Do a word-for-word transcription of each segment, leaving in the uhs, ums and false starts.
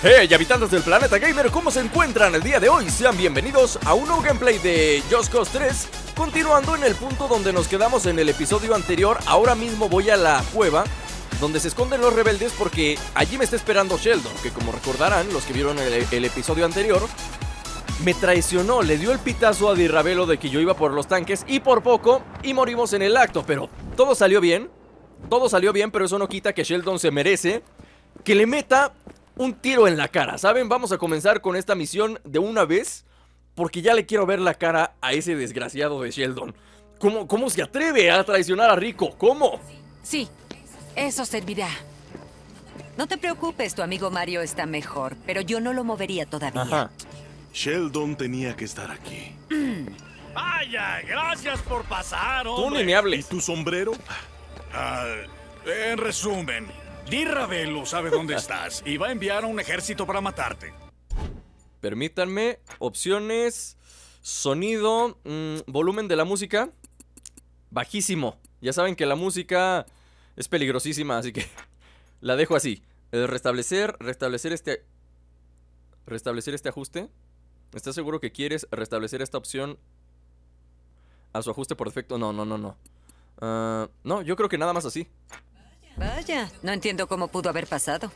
Hey, habitantes del planeta gamer, ¿cómo se encuentran el día de hoy? Sean bienvenidos a un nuevo gameplay de Just Cause tres. Continuando en el punto donde nos quedamos en el episodio anterior. Ahora mismo voy a la cueva donde se esconden los rebeldes, porque allí me está esperando Sheldon, que como recordarán los que vieron el, el episodio anterior, me traicionó, le dio el pitazo a Di Ravelo de que yo iba por los tanques y por poco, y morimos en el acto. Pero todo salió bien, todo salió bien, pero eso no quita que Sheldon se merece que le meta un tiro en la cara, ¿saben? Vamos a comenzar con esta misión de una vez, porque ya le quiero ver la cara a ese desgraciado de Sheldon. ¿Cómo, cómo se atreve a traicionar a Rico? ¿Cómo? Sí, eso servirá. No te preocupes, tu amigo Mario está mejor, pero yo no lo movería todavía. Ajá. Sheldon tenía que estar aquí. Vaya, gracias por pasar, hombre. Tú ni me hables. ¿Y tu sombrero? Ah, en resumen, Di Ravelo sabe dónde estás y va a enviar a un ejército para matarte. Permítanme, opciones, sonido, mmm, volumen de la música, bajísimo. Ya saben que la música es peligrosísima, así que la dejo así. Eh, restablecer, restablecer este... Restablecer este ajuste. ¿Estás seguro que quieres restablecer esta opción a su ajuste por defecto? No, no, no, no. Uh, no, yo creo que nada más así. Vaya, no entiendo cómo pudo haber pasado.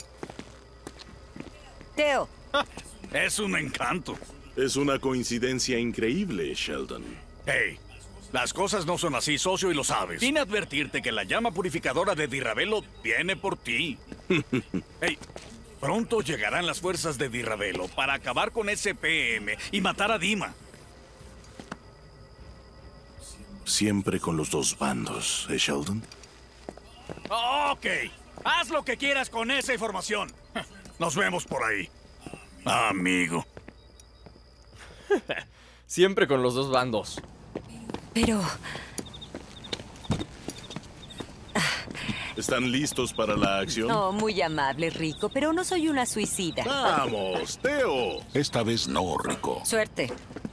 Teo. Es un encanto. Es una coincidencia increíble, Sheldon. Hey, las cosas no son así, socio, y lo sabes. Vine a advertirte que la llama purificadora de Di Ravelo viene por ti. Hey, pronto llegarán las fuerzas de Di Ravelo para acabar con ese P M y matar a Dima. Siempre con los dos bandos, ¿eh, Sheldon? Ok, haz lo que quieras con esa información. Nos vemos por ahí, amigo. Siempre con los dos bandos. Pero... ¿Están listos para la acción? No, muy amable, Rico, pero no soy una suicida. ¡Vamos, Teo! Esta vez no, Rico. Suerte.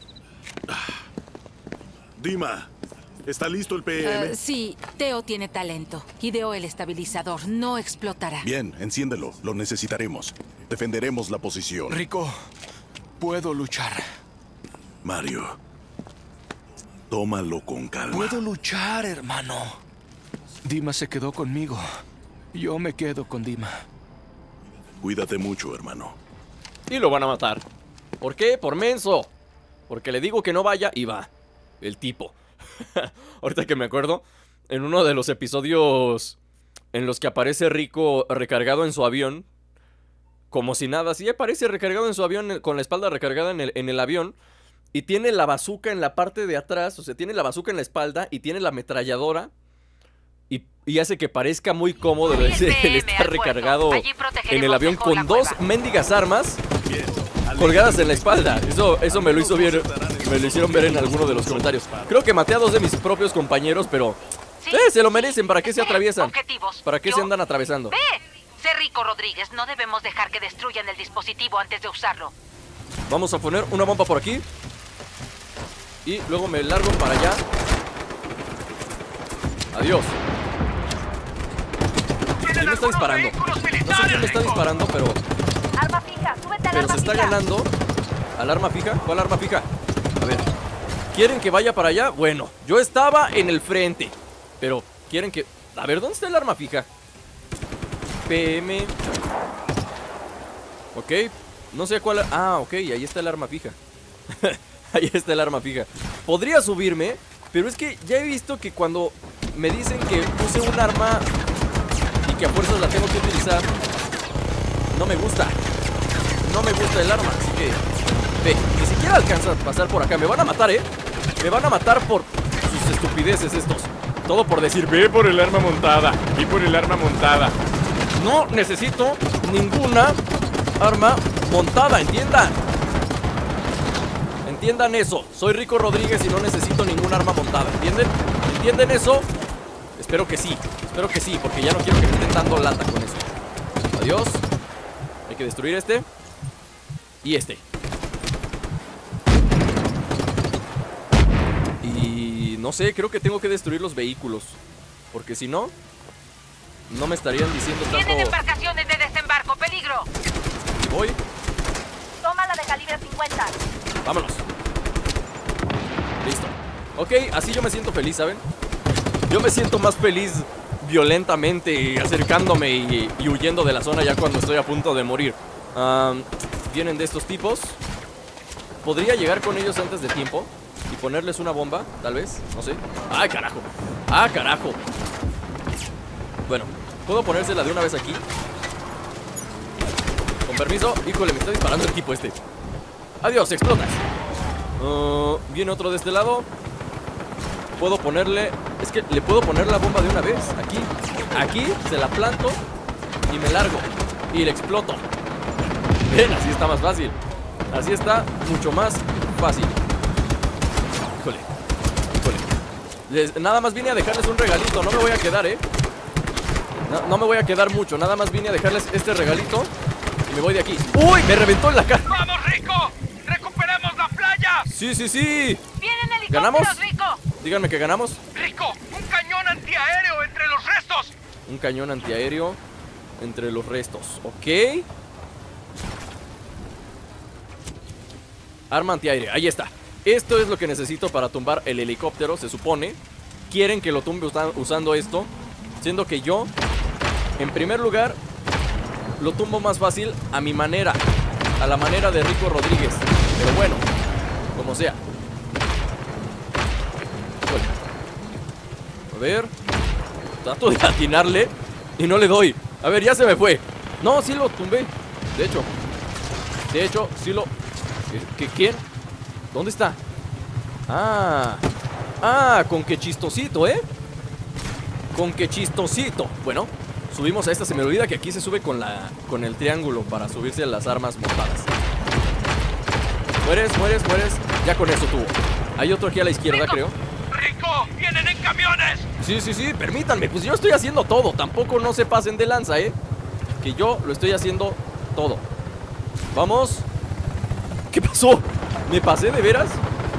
Dima, ¿está listo el P M? Uh, sí, Teo tiene talento. Ideó el estabilizador, no explotará. Bien, enciéndelo. Lo necesitaremos. Defenderemos la posición. Rico, puedo luchar. Mario, tómalo con calma. Puedo luchar, hermano. Dima se quedó conmigo. Yo me quedo con Dima. Cuídate mucho, hermano. Y lo van a matar. ¿Por qué? Por menso. Porque le digo que no vaya y va. El tipo. Ahorita que me acuerdo, en uno de los episodios en los que aparece Rico recargado en su avión, como si nada, sí aparece recargado en su avión, con la espalda recargada en el, en el avión, y tiene la bazuca en la parte de atrás, o sea, tiene la bazuca en la espalda y tiene la ametralladora, y, y hace que parezca muy cómodo el, el estar recargado en el avión con dos mendigas armas colgadas en la espalda. Eso, eso me lo hizo ver, me lo hicieron ver en alguno de los comentarios. Creo que maté a dos de mis propios compañeros, pero eh, se lo merecen. ¿Para qué se atraviesan? ¿Para qué se andan atravesando? ¡Ve! Sé Rico Rodríguez, no debemos dejar que destruyan el dispositivo antes de usarlo. Vamos a poner una bomba por aquí y luego me largo para allá. Adiós. ¿Quién me está disparando? No sé quién me está disparando, pero... Arma fija, súbete al Pero arma se está fija. ganando. ¿Al arma fija? ¿Cuál arma fija? A ver. ¿Quieren que vaya para allá? Bueno, yo estaba en el frente. Pero, ¿quieren que...? A ver, ¿dónde está el arma fija? P M. Ok. No sé cuál... Ah, ok, ahí está el arma fija. Ahí está el arma fija. Podría subirme, pero es que ya he visto que cuando me dicen que use un arma y que a fuerzas la tengo que utilizar, no me gusta. No me gusta el arma, así que... Ve, ni siquiera alcanza a pasar por acá. Me van a matar, ¿eh? Me van a matar por sus estupideces estos. Todo por decir, ve por el arma montada. Y por el arma montada. No necesito ninguna arma montada, entiendan. Entiendan eso. Soy Rico Rodríguez y no necesito ningún arma montada, ¿entienden? ¿Entienden eso? Espero que sí, espero que sí, porque ya no quiero que me estén dando lata con eso. Adiós. Hay que destruir este y este. Y no sé, creo que tengo que destruir los vehículos, porque si no, no me estarían diciendo tanto. Tienen embarcaciones de desembarco, peligro. Voy. calibre cincuenta. Vámonos. Listo. Ok, así yo me siento feliz, ¿saben? Yo me siento más feliz violentamente, acercándome y, y huyendo de la zona ya cuando estoy a punto de morir. um, Vienen de estos tipos. Podría llegar con ellos antes de tiempo y ponerles una bomba, tal vez, no sé. ¡Ay, carajo! ¡Ah, carajo! Bueno, puedo ponérsela de una vez aquí. Con permiso. Híjole, me está disparando el tipo este. ¡Adiós, explotas! uh, Viene otro de este lado. Puedo ponerle... Es que le puedo poner la bomba de una vez. Aquí, aquí, se la planto y me largo y le exploto. Ven, así está más fácil. Así está mucho más fácil. Híjole, híjole. Les, nada más vine a dejarles un regalito. No me voy a quedar, eh no, no me voy a quedar mucho. Nada más vine a dejarles este regalito y me voy de aquí. ¡Uy! Me reventó en la cara. ¡Vamos, Rico! ¡Recuperemos la playa! Sí, sí, sí. ¡Vienen helicópteros, ¿Ganamos? Rico! Díganme que ganamos. ¡Rico! ¡Un cañón antiaéreo entre los restos! Un cañón antiaéreo entre los restos. Ok. Arma antiaéreo, ahí está. Esto es lo que necesito para tumbar el helicóptero, se supone. Quieren que lo tumbe usando esto, siendo que yo, en primer lugar, lo tumbo más fácil a mi manera, a la manera de Rico Rodríguez. Pero bueno, como sea. A ver, trato de atinarle y no le doy. A ver, ya se me fue. No, sí lo tumbé. De hecho, de hecho, sí lo... ¿Qué, quién? ¿Dónde está? Ah, ah, con qué chistosito, ¿eh? Con qué chistosito. Bueno, subimos a esta. Se me olvida que aquí se sube con la con el triángulo para subirse a las armas montadas. Mueres, mueres, mueres. Ya con eso tuvo. Hay otro aquí a la izquierda, Rico, creo. ¡Rico! ¡Vienen en camiones! Sí, sí, sí, permítanme. Pues yo estoy haciendo todo. Tampoco no se pasen de lanza, ¿eh? Que yo lo estoy haciendo todo. Vamos. ¿Qué pasó? ¿Me pasé de veras?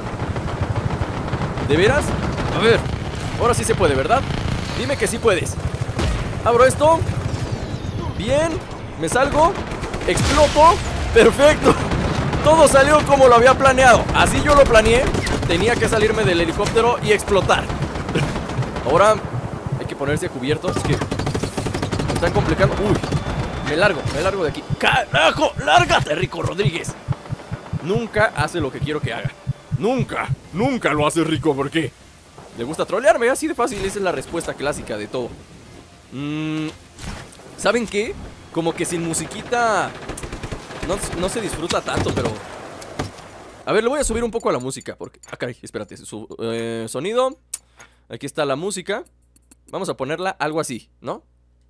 ¿De veras? A ver, ahora sí se puede, ¿verdad? Dime que sí puedes. Abro esto. Bien, me salgo. Exploto. Perfecto. Todo salió como lo había planeado. Así yo lo planeé. Tenía que salirme del helicóptero y explotar. Ahora hay que ponerse a cubierto. Es que me están complicando. Uy, me largo, me largo de aquí. ¡Carajo! ¡Lárgate, Rico Rodríguez! Nunca hace lo que quiero que haga. Nunca, nunca lo hace Rico. ¿Por qué? Le gusta trolearme, así de fácil. Esa es la respuesta clásica de todo. mm, ¿Saben qué? Como que sin musiquita no, no se disfruta tanto, pero... A ver, le voy a subir un poco a la música porque... Ah, caray, espérate. Su, eh, sonido. Aquí está la música. Vamos a ponerla algo así, ¿no?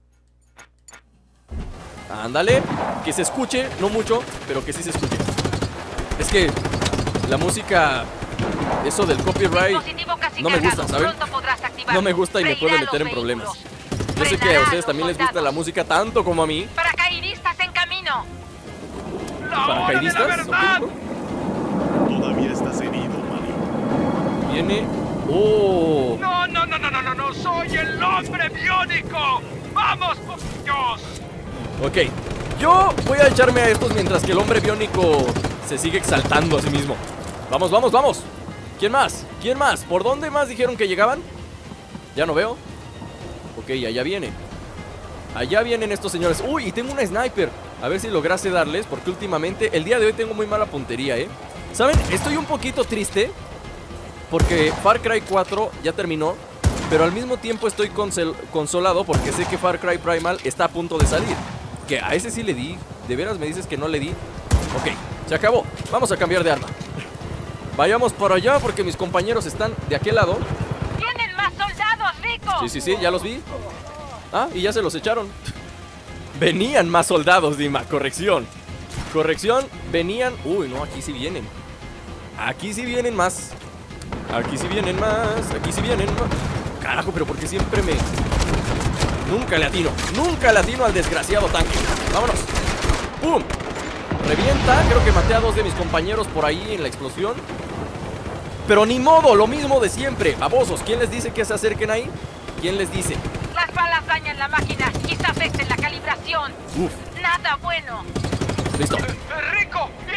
Ándale. Que se escuche, no mucho, pero que sí se escuche. Es que la música, eso del copyright, no me gusta, ¿saben? No me gusta y me puede meter en problemas. Yo sé que a ustedes también les gusta la música tanto como a mí. Paracaidistas en camino. ¿Paracaidistas? Todavía estás herido, Mario. Viene... ¡Oh! No, no, no, no, no, no, no, soy el hombre biónico. ¡Vamos, por Dios! Ok, yo voy a echarme a estos mientras que el hombre biónico se sigue exaltando a sí mismo. Vamos, vamos, vamos. ¿Quién más? ¿Quién más? ¿Por dónde más dijeron que llegaban? Ya no veo. Ok, allá vienen. Allá vienen estos señores. Uy, y tengo una sniper. A ver si lograse darles, porque últimamente, el día de hoy tengo muy mala puntería, ¿eh? ¿Saben? Estoy un poquito triste porque Far Cry cuatro ya terminó, pero al mismo tiempo estoy consolado porque sé que Far Cry Primal está a punto de salir. Que a ese sí le di. ¿De veras me dices que no le di? Ok, se acabó. Vamos a cambiar de arma. Vayamos por allá porque mis compañeros están de aquel lado. ¡Tienen más soldados, Rico! Sí, sí, sí, ya los vi. Ah, y ya se los echaron. Venían más soldados, Dima, corrección. Corrección, venían... Uy, no, aquí sí vienen. Aquí sí vienen más. Aquí sí vienen más. Aquí sí vienen más. Carajo, pero ¿por qué siempre me... Nunca le atino. Nunca le atino al desgraciado tanque. Vámonos. ¡Pum! Revienta. Creo que maté a dos de mis compañeros por ahí en la explosión. Pero ni modo, lo mismo de siempre. Babosos, ¿quién les dice que se acerquen ahí? ¿Quién les dice? Las balas dañan la máquina. Quizá afecten la calibración. Uf. Nada bueno. Listo. Eh, eh, Rico, vienen por todo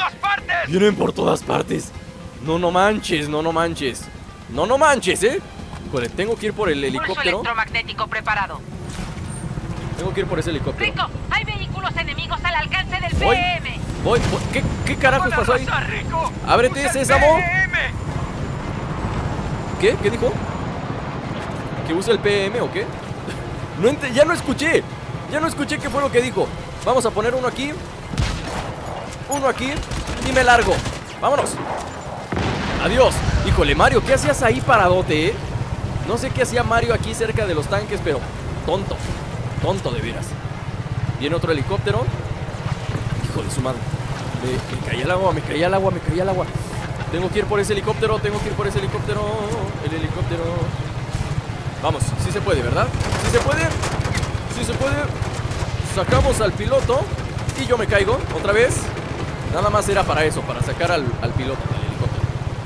todas partes! Vienen por todas partes. No, no manches, no, no manches. No, no manches, ¿eh? Híjole, tengo que ir por el Pulso helicóptero. electromagnético preparado. Tengo que ir por ese helicóptero. Rico, hay vehículos enemigos al alcance del Voy. P M. Voy, voy. ¿Qué, qué carajos ¡Van a pasó ahí? arrasar, Rico! Ábrete, ¡Usa el sésamo. P M! ¿Qué? ¿Qué dijo? ¿Que usa el P M o qué? No ent- ya no escuché. Ya no escuché qué fue lo que dijo. Vamos a poner uno aquí. Uno aquí. Y me largo. Vámonos. Adiós. Híjole, Mario, ¿qué hacías ahí paradote, eh? No sé qué hacía Mario aquí cerca de los tanques, pero tonto. Tonto de veras. Viene otro helicóptero. Hijo de su madre. Me, me caía el agua, me caía el agua, me caía el agua. Tengo que ir por ese helicóptero, tengo que ir por ese helicóptero. El helicóptero. Vamos, sí se puede, ¿verdad? Sí se puede. Sí se puede. Sacamos al piloto. Y yo me caigo, otra vez. Nada más era para eso, para sacar al, al piloto del helicóptero.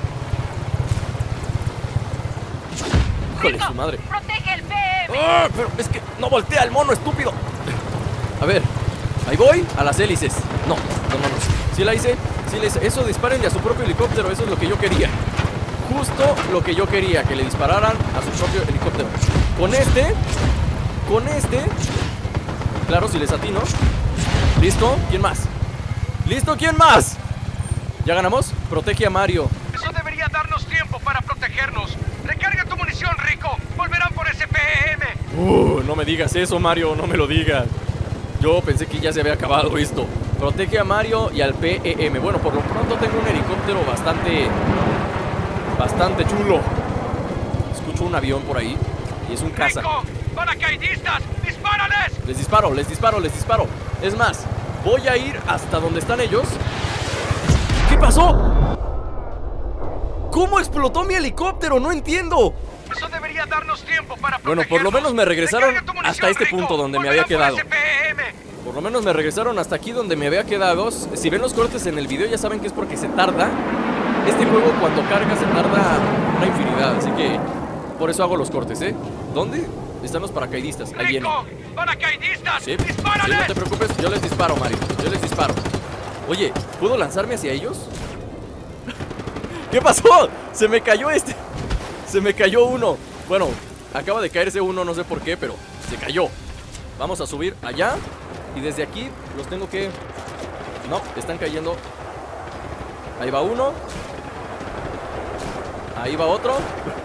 Híjole, su madre. Protege el P M. ¡Ah! Pero es que no voltea el mono, estúpido. A ver, ahí voy, a las hélices. No, no, no, no. Sí la hice, sí la hice. Eso, dispárenle a su propio helicóptero, eso es lo que yo quería. Justo lo que yo quería, que le dispararan a su propio helicóptero. Con este, con este. Claro, si les atino. ¿Listo? ¿Quién más? ¿Listo? ¿Quién más? ¿Ya ganamos? Protege a Mario. Eso debería darnos tiempo para protegernos. Recarga tu munición, Rico. Volverán por ese P M. Uh, no me digas eso, Mario, no me lo digas. Yo pensé que ya se había acabado esto. Protege a Mario y al P E M. Bueno, por lo pronto tengo un helicóptero bastante... Bastante chulo. Escucho un avión por ahí. Y es un caza. Rico, paracaidistas, dispárales. Les disparo, les disparo, les disparo. Es más, voy a ir hasta donde están ellos. ¿Qué pasó? ¿Cómo explotó mi helicóptero? No entiendo. Eso debería darnos tiempo para Bueno, por lo menos me regresaron Recarga tu munición, hasta este Rico. punto donde me había Volverán quedado. por ese P M. Por lo menos me regresaron hasta aquí donde me había quedado. Si ven los cortes en el video ya saben que es porque se tarda. Este juego cuando carga se tarda una infinidad. Así que por eso hago los cortes, ¿eh? ¿Dónde están los paracaidistas? Ahí vienen. Rico, paracaidistas, Sí, sí, dispárales. no te preocupes, yo les disparo, Mario. Yo les disparo. Oye, ¿puedo lanzarme hacia ellos? ¿Qué pasó? Se me cayó este. Se me cayó uno. Bueno, acaba de caerse uno, no sé por qué, pero se cayó. Vamos a subir allá. Y desde aquí los tengo que... No, están cayendo. Ahí va uno. Ahí va otro.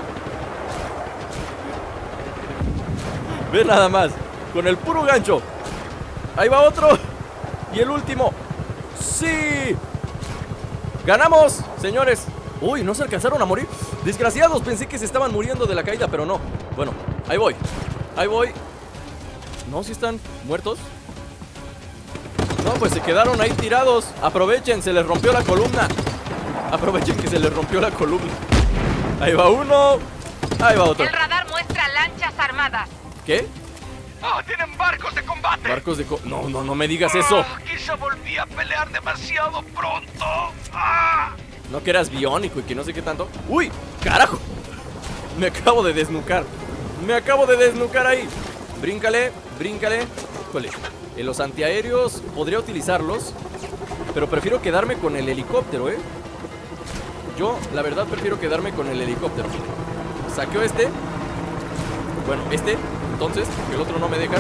Ve nada más. Con el puro gancho. Ahí va otro. Y el último. ¡Sí! ¡Ganamos, señores! Uy, ¿no se alcanzaron a morir? Desgraciados, pensé que se estaban muriendo de la caída, pero no. Bueno, ahí voy. Ahí voy. No, si están muertos. No, pues se quedaron ahí tirados. Aprovechen, se les rompió la columna. Aprovechen que se les rompió la columna. Ahí va uno. Ahí va otro. El radar muestra lanchas armadas. ¿Qué? ¡Oh, tienen barcos de combate! Barcos de co... No, no, no me digas eso. Ah, quizá volví a pelear demasiado pronto. ¡Ah! No que eras biónico y que no sé qué tanto. ¡Uy! ¡Carajo! Me acabo de desnucar. Me acabo de desnucar ahí. Bríncale, bríncale. Híjole, en los antiaéreos podría utilizarlos, pero prefiero quedarme con el helicóptero, ¿eh? Yo, la verdad, prefiero quedarme con el helicóptero. Saqueo este. Bueno, este. Entonces, porque el otro no me deja.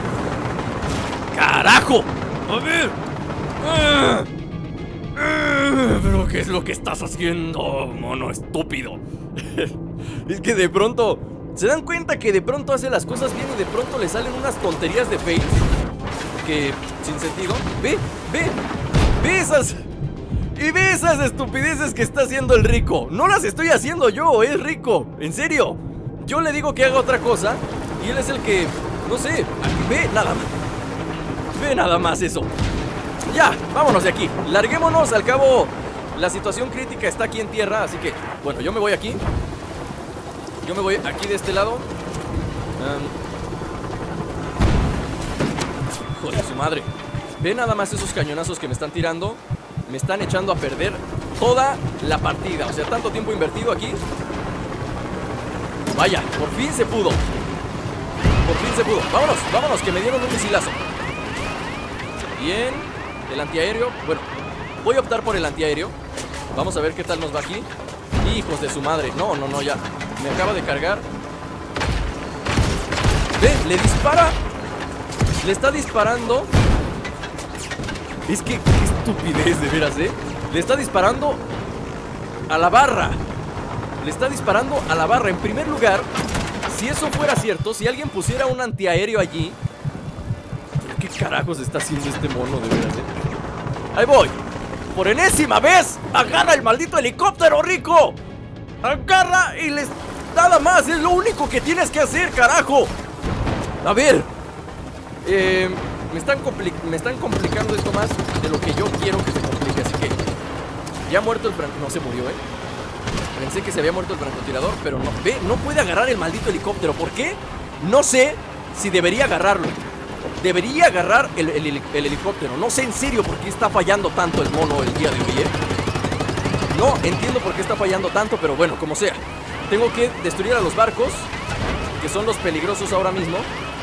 ¡Carajo! A ver. ¡Ah! ¿Pero qué es lo que estás haciendo, mono estúpido? Es que de pronto... ¿Se dan cuenta que de pronto hace las cosas bien y de pronto le salen unas tonterías de fails? Que... sin sentido. Ve, ve, ve esas... Y ve esas estupideces que está haciendo el Rico. No las estoy haciendo yo, es Rico. En serio. Yo le digo que haga otra cosa y él es el que... no sé, aquí, ve nada más. Ve nada más eso. Ya, vámonos de aquí. Larguémonos, al cabo la situación crítica está aquí en tierra. Así que, bueno, yo me voy aquí. Yo me voy aquí de este lado. um, Joder, su madre. Ve nada más esos cañonazos que me están tirando. Me están echando a perder toda la partida. O sea, tanto tiempo invertido aquí. Vaya, por fin se pudo. Por fin se pudo. Vámonos, vámonos, que me dieron un misilazo. Bien. El antiaéreo, bueno, voy a optar por el antiaéreo. Vamos a ver qué tal nos va aquí. Hijos de su madre. No, no, no, ya. Me acaba de cargar. Ve, le dispara. Le está disparando. Es que, qué estupidez, de veras, ¿eh? Le está disparando a la barra. Le está disparando a la barra. En primer lugar, si eso fuera cierto, si alguien pusiera un antiaéreo allí, ¿qué carajos está haciendo este mono, de veras, eh? Ahí voy. Por enésima vez, agarra el maldito helicóptero, Rico. Agarra y les... Nada más, es lo único que tienes que hacer, carajo. A ver. Eh... Me están, me están complicando esto más de lo que yo quiero que se complique. Así que ya ha muerto el francotirador. No se murió, ¿eh? Pensé que se había muerto el francotirador, pero no. Ve, no puede agarrar el maldito helicóptero. ¿Por qué? No sé si debería agarrarlo. Debería agarrar el, el, el, el helicóptero. No sé en serio por qué está fallando tanto el mono el día de hoy, ¿eh? No entiendo por qué está fallando tanto, pero bueno, como sea. Tengo que destruir a los barcos, que son los peligrosos ahora mismo.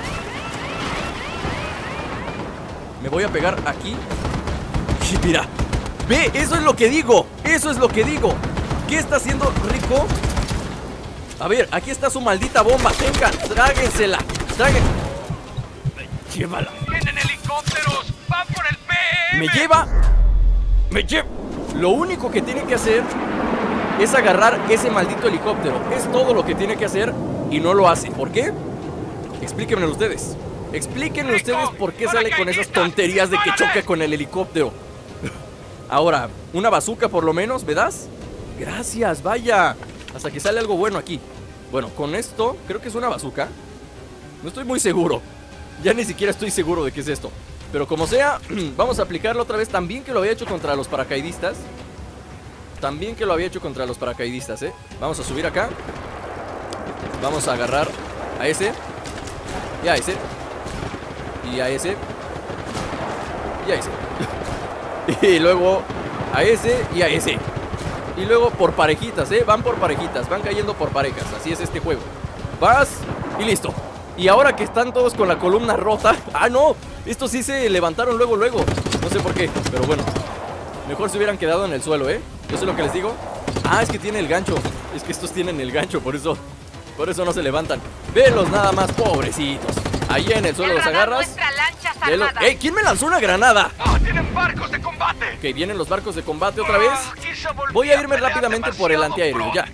Me voy a pegar aquí. Y mira, ve, eso es lo que digo. Eso es lo que digo. ¿Qué está haciendo Rico? A ver, aquí está su maldita bomba. Vengan, tráguensela. Tráguensela. Llévala. ¡Vienen helicópteros! ¡Van por el P M! Me lleva. Me lleva. Lo único que tiene que hacer es agarrar ese maldito helicóptero. Es todo lo que tiene que hacer y no lo hace. ¿Por qué? Explíquenmelo ustedes. Explíquenme ustedes por qué sale con esas tonterías de que choca con el helicóptero. Ahora, una bazooka por lo menos, ¿verdad? Gracias, vaya. Hasta que sale algo bueno aquí. Bueno, con esto, creo que es una bazooka. No estoy muy seguro. Ya ni siquiera estoy seguro de qué es esto. Pero como sea, vamos a aplicarlo otra vez. También que lo había hecho contra los paracaidistas. También que lo había hecho contra los paracaidistas, ¿eh? Vamos a subir acá. Vamos a agarrar a ese. Y a ese. Y a ese. Y a ese. Y luego a ese y a ese. Y luego por parejitas, ¿eh? Van por parejitas, van cayendo por parejas. Así es este juego. Vas y listo. Y ahora que están todos con la columna rota. ¡Ah, no! Estos sí se levantaron luego, luego. No sé por qué, pero bueno. Mejor se hubieran quedado en el suelo, ¿eh? Eso es lo que les digo. Ah, es que tiene el gancho. Es que estos tienen el gancho, por eso Por eso no se levantan. Velos nada más, pobrecitos. Ahí en el suelo los agarras. Velo. ¡Ey! ¿Quién me lanzó una granada? ¡Oh, tienen barcos de combate! Ok, vienen los barcos de combate otra vez. Voy a irme rápidamente por el antiaéreo, ya.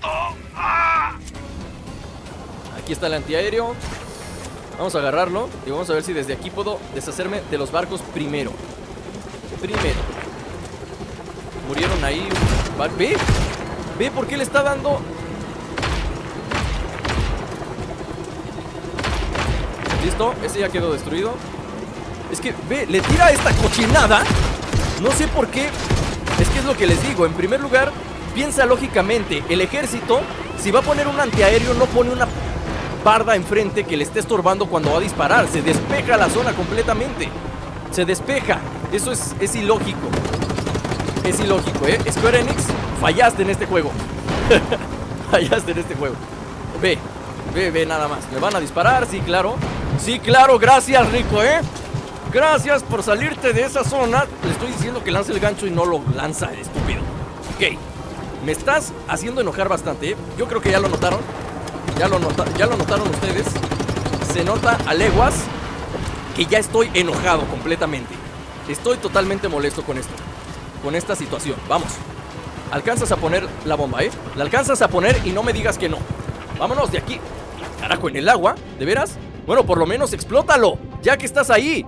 Aquí está el antiaéreo. Vamos a agarrarlo y vamos a ver si desde aquí puedo deshacerme de los barcos primero. Primero. Murieron ahí. ¿Ve? ¿Ve por qué le está dando? Listo, ese ya quedó destruido. Es que, ve, le tira esta cochinada. No sé por qué. Es que es lo que les digo. En primer lugar, piensa lógicamente. El ejército, si va a poner un antiaéreo, no pone una barda enfrente que le esté estorbando cuando va a disparar. Se despeja la zona completamente. Se despeja. Eso es, es ilógico. Es ilógico, ¿eh? Square Enix, fallaste en este juego. Fallaste en este juego. Ve, ve, ve nada más. ¿Me van a disparar? Sí, claro. Sí, claro, gracias, Rico, ¿eh? Gracias por salirte de esa zona. Le estoy diciendo que lance el gancho y no lo lanza, el estúpido. Ok, me estás haciendo enojar bastante, ¿eh? Yo creo que ya lo notaron. Ya lo, nota ya lo notaron ustedes. Se nota a leguas que ya estoy enojado completamente. Estoy totalmente molesto con esto. Con esta situación, vamos. Alcanzas a poner la bomba, ¿eh? La alcanzas a poner y no me digas que no. Vámonos de aquí. Carajo, en el agua, ¿de veras? Bueno, por lo menos explótalo, ya que estás ahí.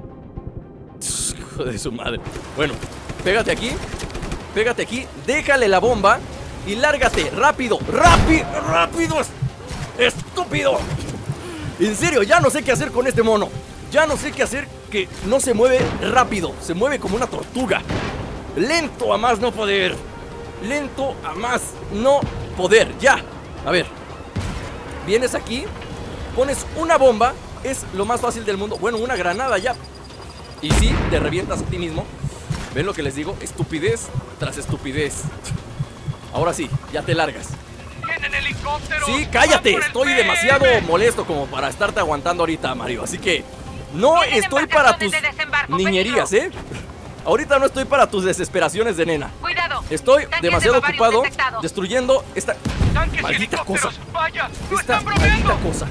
Hijo de su madre. Bueno, pégate aquí. Pégate aquí, déjale la bomba y lárgate, rápido, rápido, rápido. Estúpido. En serio, ya no sé qué hacer con este mono. Ya no sé qué hacer, que no se mueve rápido. Se mueve como una tortuga. Lento a más no poder. Lento a más no poder. Ya, a ver. Vienes aquí, pones una bomba. Es lo más fácil del mundo. Bueno, una granada ya. Y sí, te revientas a ti mismo. ¿Ven lo que les digo? Estupidez tras estupidez. Ahora sí, ya te largas. Sí, cállate. Estoy demasiado molesto como para estarte aguantando ahorita, Mario. Así que no estoy para tus niñerías, ¿eh? Ahorita no estoy para tus desesperaciones de nena. Cuidado. Estoy Tanques demasiado de barbarios ocupado detectados. destruyendo esta Tanques y maldita cosa. helicópteros. Vaya, no Esta están bromeando. maldita cosa.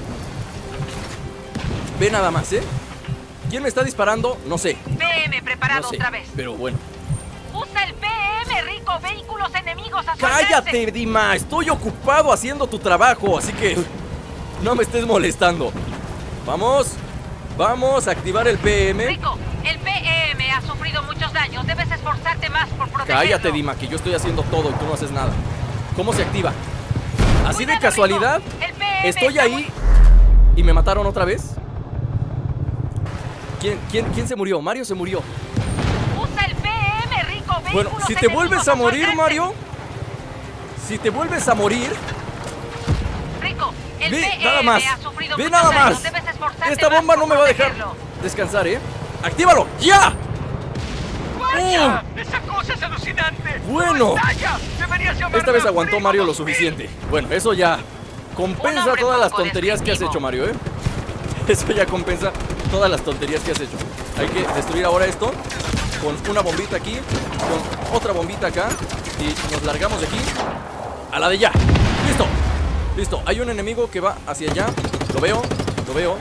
Ve nada más, ¿eh? ¿Quién me está disparando? No sé. P M preparado No sé. otra vez. Pero bueno. Usa el P M, Rico. Vehículos enemigos a su ¡Cállate, alcance. Dima! Estoy ocupado haciendo tu trabajo, así que no me estés molestando. Vamos, vamos a activar el P M. Rico, el P M ha sufrido muchos daños. Debes esforzarte más por protegerlo. Cállate, Dima, que yo estoy haciendo todo y tú no haces nada. ¿Cómo se activa? Así de Cuidado, casualidad, Rico. El P M estoy está ahí muy- y me mataron otra vez. ¿Quién, quién, quién se murió? Mario se murió. Usa el P M, Rico. Bueno, Vehículos si te vuelves enemigos a su morir, alcance. Mario. Si te vuelves a morir, Rico, el ve P M nada más. ha sufrido Ve muchos nada daños. más. Debes esforzarte Esta más bomba por no me va a dejar protegerlo. descansar, ¿eh? ¡Actívalo! ¡Ya! ¡Vaya! ¡Esa cosa es alucinante! Bueno. ¡No estalla! Deberías llamarme Esta vez a aguantó Frigo Mario lo dos mil. suficiente. Bueno, eso ya compensa Un hombre todas las poco tonterías que has descriptivo. hecho, Mario, ¿eh? Eso ya compensa todas las tonterías que has hecho. Hay que destruir ahora esto con una bombita aquí, con otra bombita acá, y nos largamos de aquí a la de ya. ¡Listo! Listo, hay un enemigo que va hacia allá. Lo veo, lo veo.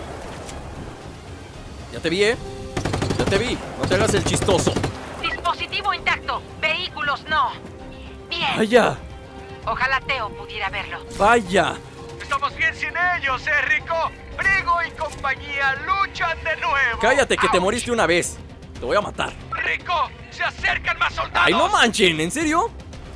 Ya te vi, ¿eh? Ya te vi, no te hagas el chistoso. Dispositivo intacto. Vehículos no. Bien. ¡Vaya! Ojalá Teo pudiera verlo. ¡Vaya! Estamos bien sin ellos, ¿eh, Rico? Frigo y compañía luchan de nuevo. Cállate, que te ¡Auch! moriste una vez. Te voy a matar. Rico, se acercan más soldados. ¡Ay, no manchen! ¿En serio?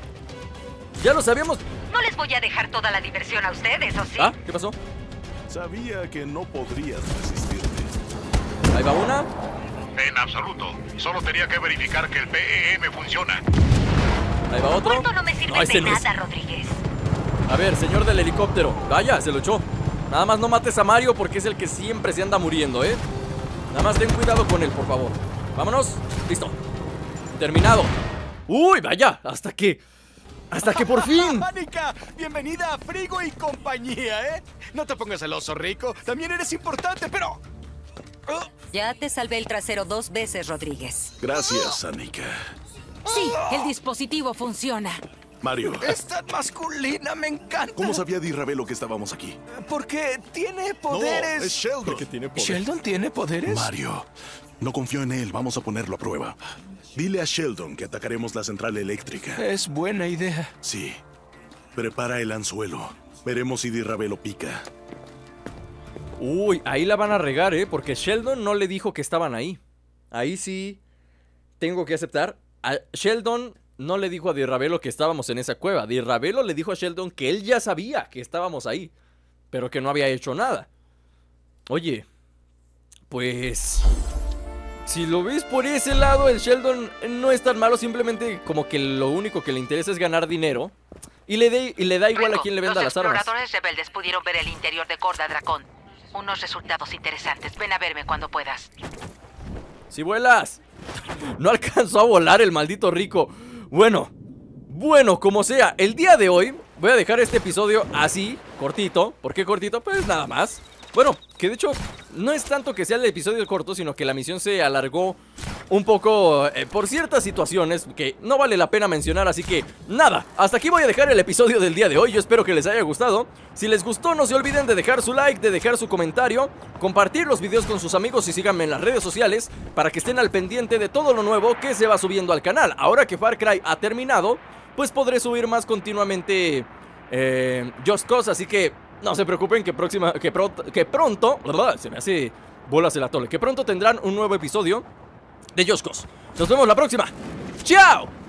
Ya lo sabíamos. No les voy a dejar toda la diversión a ustedes, ¿o sí? ¿Ah? ¿Qué pasó? Sabía que no podrías resistirte. Ahí va una. En absoluto. Solo tenía que verificar que el P E M funciona. Ahí va otro. Esto no me sirve No, ese de no es. nada, Rodríguez. A ver, señor del helicóptero. Vaya, se lo echó. Nada más no mates a Mario porque es el que siempre se anda muriendo, ¿eh? Nada más ten cuidado con él, por favor. Vámonos. Listo. Terminado. Uy, vaya. Hasta que... Hasta que por fin. ¡Anika! Bienvenida a Frigo y compañía, ¿eh? No te pongas celoso, Rico. También eres importante, pero... Oh, Ya te salvé el trasero dos veces, Rodríguez. Gracias, Anika. Sí, el dispositivo funciona. Mario, es tan masculina, me encanta. ¿cómo sabía Dirravelo que estábamos aquí? Porque tiene No, poderes. es Sheldon. Porque tiene poder. ¿Sheldon tiene poderes? Mario, no confío en él. Vamos a ponerlo a prueba. Dile a Sheldon que atacaremos la central eléctrica. Es buena idea. Sí. Prepara el anzuelo. Veremos si Dirravelo pica. Uy, ahí la van a regar, ¿eh? Porque Sheldon no le dijo que estaban ahí. Ahí sí tengo que aceptar. A Sheldon no le dijo a Dirravelo que estábamos en esa cueva. Dirravelo le dijo a Sheldon que él ya sabía que estábamos ahí, pero que no había hecho nada. Oye, pues... si lo ves por ese lado, el Sheldon no es tan malo. Simplemente como que lo único que le interesa es ganar dinero. Y le, de, y le da igual Rico, a quién le venda los las armas. exploradores rebeldes pudieron ver el interior de Corda Dracón. Unos resultados interesantes. Ven a verme cuando puedas. ¡Si vuelas! No alcanzó a volar el maldito Rico. Bueno, bueno, como sea, el día de hoy voy a dejar este episodio así, cortito. ¿Por qué cortito? Pues nada más. Bueno, que de hecho no es tanto que sea el episodio corto, sino que la misión se alargó un poco eh, por ciertas situaciones que no vale la pena mencionar. Así que nada, hasta aquí voy a dejar el episodio del día de hoy. Yo espero que les haya gustado. Si les gustó, no se olviden de dejar su like, de dejar su comentario, compartir los videos con sus amigos y síganme en las redes sociales para que estén al pendiente de todo lo nuevo que se va subiendo al canal. Ahora que Far Cry ha terminado, pues podré subir más continuamente eh, Just Cause, así que no se preocupen que, próxima, que, pro, que pronto, se me hace bolas el atole, que pronto tendrán un nuevo episodio de Just Cause. Nos vemos la próxima. ¡Chao!